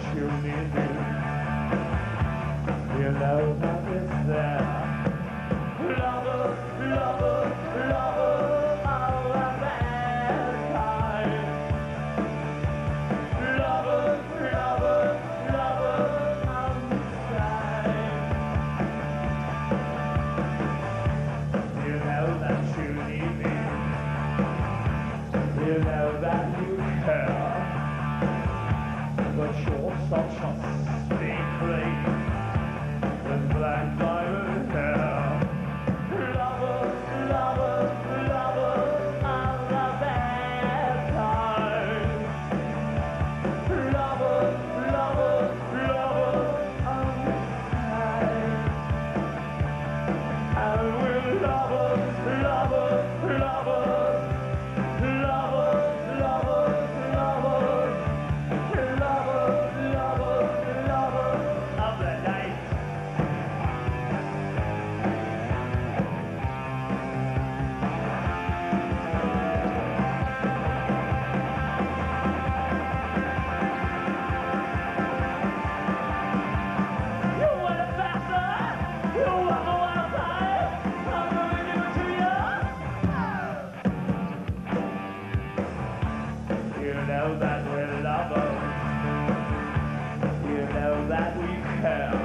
you need me. You know that it's there. Lover, lover, lover of the mankind. Lover, lover, lover of the side. You know that you need me. You know that you care. But you're such a sickly with black diamond hair. Lover, lover, lover of the bad kind. Lover, lover, lover of the kind. And we're lover, lover, lover, lover, lover, lover. You know that we're lovers. You know that we care.